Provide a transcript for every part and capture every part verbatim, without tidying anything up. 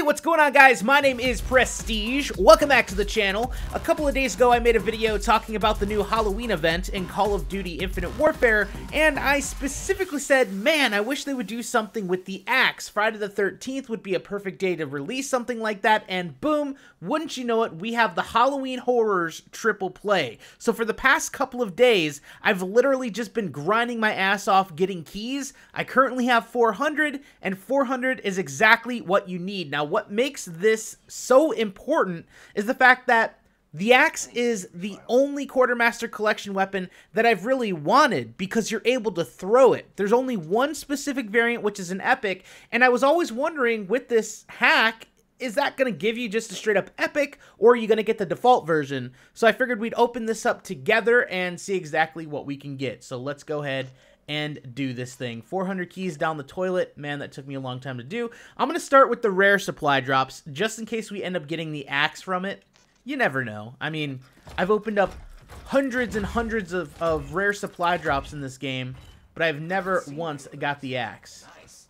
Hey, what's going on, guys? My name is Prestige. Welcome back to the channel. A couple of days ago, I made a video talking about the new Halloween event in Call of Duty Infinite Warfare, and I specifically said, man, I wish they would do something with the axe. Friday the thirteenth would be a perfect day to release something like that, and boom, wouldn't you know it, we have the Halloween Horrors triple play. So for the past couple of days, I've literally just been grinding my ass off getting keys. I currently have four hundred, and four hundred is exactly what you need. Now, what makes this so important is the fact that the axe is the only Quartermaster collection weapon that I've really wanted because you're able to throw it. There's only one specific variant, which is an epic, and I was always wondering with this hack, is that going to give you just a straight up epic, or are you going to get the default version? So I figured we'd open this up together and see exactly what we can get. So let's go ahead and do this thing. four hundred keys down the toilet. Man, that took me a long time to do. I'm going to start with the rare supply drops, just in case we end up getting the axe from it. You never know. I mean, I've opened up hundreds and hundreds of, of rare supply drops in this game, but I've never once got the axe.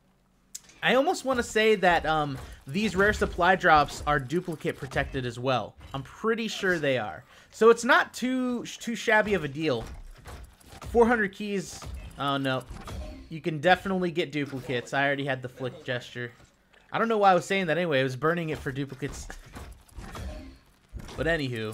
I almost want to say that um, these rare supply drops are duplicate protected as well. I'm pretty sure they are. So it's not too, too shabby of a deal. four hundred keys. Oh, no. You can definitely get duplicates. I already had the flick gesture. I don't know why I was saying that anyway. I was burning it for duplicates. But anywho,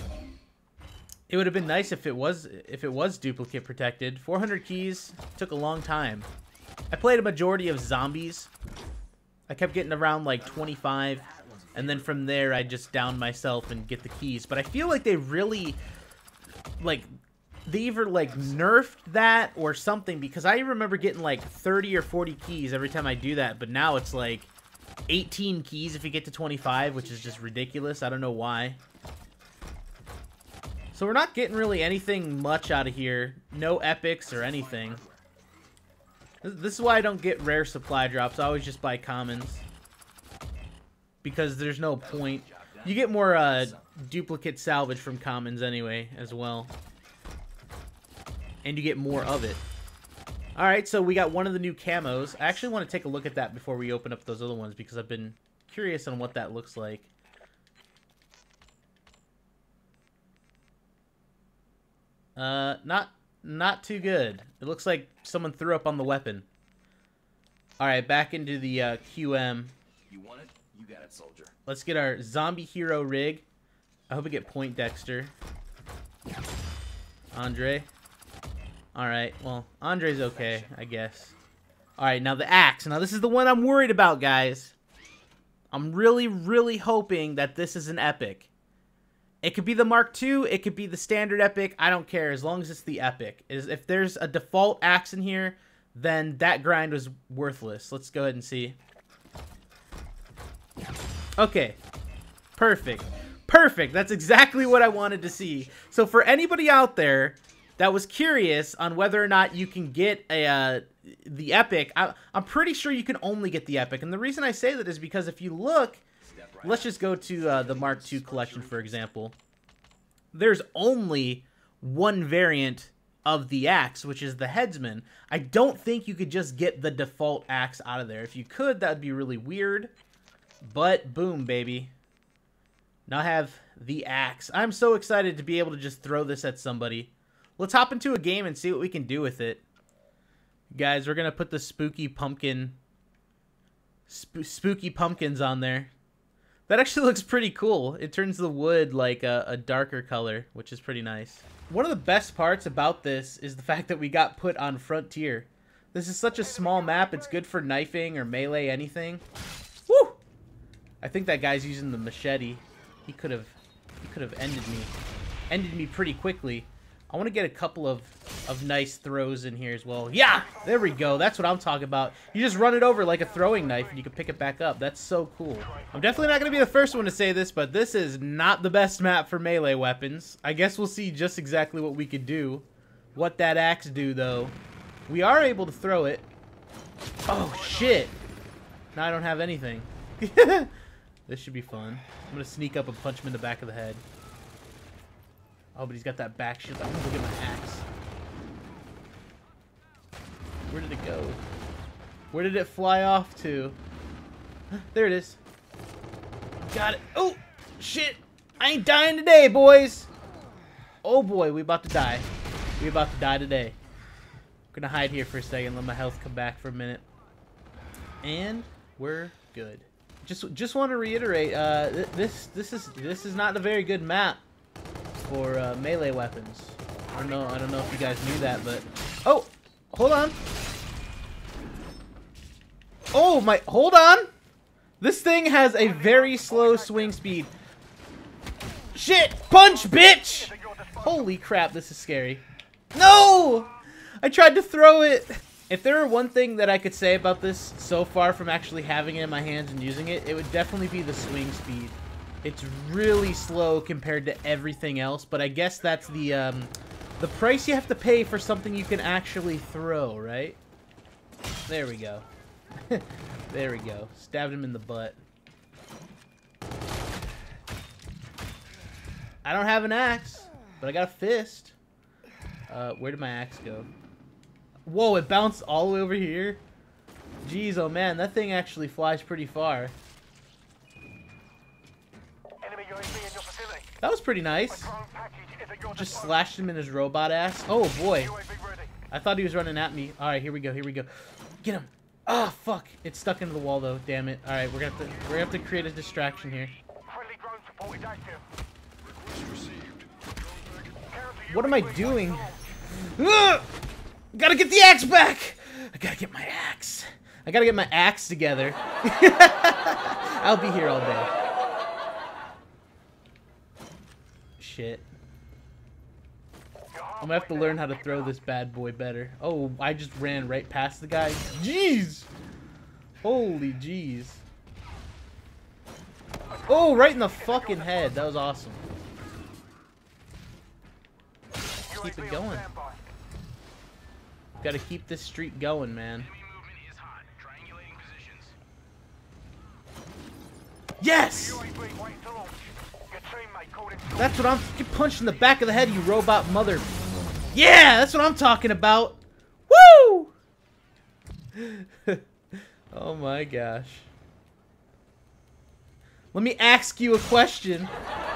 it would have been nice if it was if it was duplicate protected. four hundred keys took a long time. I played a majority of zombies. I kept getting around like twenty-five, and then from there I just downed myself and get the keys. But I feel like they really, like, they either like nerfed that or something, because I remember getting like thirty or forty keys every time I do that, but now it's like eighteen keys if you get to twenty-five, which is just ridiculous. I don't know why. So we're not getting really anything much out of here. No epics or anything. This is why I don't get rare supply drops. I always just buy commons, because there's no point. You get more uh, duplicate salvage from commons anyway as well, and you get more of it. Alright, so we got one of the new camos. I actually want to take a look at that before we open up those other ones, because I've been curious on what that looks like. Uh, not not too good. It looks like someone threw up on the weapon. Alright, back into the uh, Q M. You want it? You got it, soldier. Let's get our zombie hero rig. I hope we get Point Dexter. Andre. Alright, well, Andre's okay, I guess. Alright, now the axe. Now, this is the one I'm worried about, guys. I'm really, really hoping that this is an epic. It could be the Mark two, it could be the standard epic. I don't care, as long as it's the epic. Is If there's a default axe in here, then that grind was worthless. Let's go ahead and see. Okay. Perfect. Perfect. That's exactly what I wanted to see. So for anybody out there that was curious on whether or not you can get a uh, the epic, I, I'm pretty sure you can only get the epic. And the reason I say that is because if you look, let's just go to uh, the Mark two collection, for example. There's only one variant of the axe, which is the headsman. I don't think you could just get the default axe out of there. If you could, that would be really weird. But boom, baby. Now I have the axe. I'm so excited to be able to just throw this at somebody. Let's hop into a game and see what we can do with it. Guys, we're going to put the spooky pumpkin... Sp spooky pumpkins on there. That actually looks pretty cool. It turns the wood like a, a darker color, which is pretty nice. One of the best parts about this is the fact that we got put on Frontier. This is such a small map. It's good for knifing or melee anything. Woo! I think that guy's using the machete. He could have he could have ended me. Ended me pretty quickly. I want to get a couple of, of nice throws in here as well. Yeah! There we go. That's what I'm talking about. You just run it over like a throwing knife and you can pick it back up. That's so cool. I'm definitely not going to be the first one to say this, but this is not the best map for melee weapons. I guess we'll see just exactly what we could do. What that axe do, though. We are able to throw it. Oh, shit. Now I don't have anything. This should be fun. I'm going to sneak up and punch him in the back of the head. Oh, but he's got that back shield. I'm gonna go get my axe. Where did it go? Where did it fly off to? There it is. Got it. Oh, shit. I ain't dying today, boys. Oh, boy. We about to die. We about to die today. I'm gonna hide here for a second. Let my health come back for a minute. And we're good. Just just want to reiterate, uh, th this this is this is not a very good map for uh, melee weapons. I don't know. I don't know if you guys knew that, but oh, hold on. Oh my, hold on. This thing has a very slow swing speed. Shit, punch, bitch! Holy crap, this is scary. No! I tried to throw it. If there were one thing that I could say about this so far from actually having it in my hands and using it, it would definitely be the swing speed. It's really slow compared to everything else, but I guess that's the um, the price you have to pay for something you can actually throw, right? There we go. There we go. Stabbed him in the butt. I don't have an axe, but I got a fist. Uh, where did my axe go? Whoa, it bounced all the way over here? Jeez, oh man, that thing actually flies pretty far. That was pretty nice. Just slashed him in his robot ass. Oh boy. I thought he was running at me. Alright, here we go, here we go. Get him. Oh, fuck. It's stuck into the wall, though. Damn it. Alright, we're gonna have to we're gonna have to create a distraction here. What am I doing? Ugh! Gotta get the axe back! I gotta get my axe. I gotta get my axe together. I'll be here all day. Shit. I'm gonna have to learn how to throw this bad boy better. Oh, I just ran right past the guy. Jeez! Holy jeez. Oh, right in the fucking head. That was awesome. Keep it going. Gotta keep this streak going, man. Yes! That's what I'm... Get punched in the back of the head, you robot mother... Yeah! That's what I'm talking about! Woo! Oh my gosh. Let me ask you a question.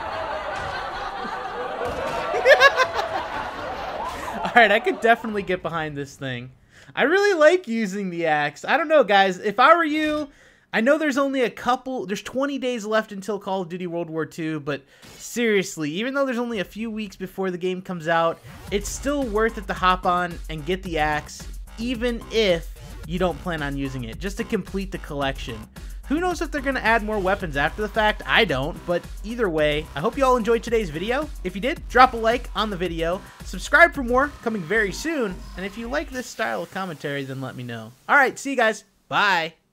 Alright, I could definitely get behind this thing. I really like using the axe. I don't know, guys. If I were you, I know there's only a couple... There's twenty days left until Call of Duty World War Two, but seriously, even though there's only a few weeks before the game comes out, it's still worth it to hop on and get the axe, even if you don't plan on using it, just to complete the collection. Who knows if they're going to add more weapons after the fact? I don't, but either way, I hope you all enjoyed today's video. If you did, drop a like on the video, subscribe for more, coming very soon, and if you like this style of commentary, then let me know. Alright, see you guys. Bye.